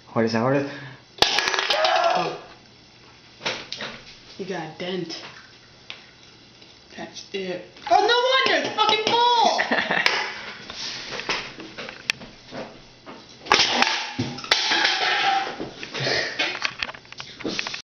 Hold it, hold it. Oh. You got a dent. That's it. Oh, no wonder! It's fucking full!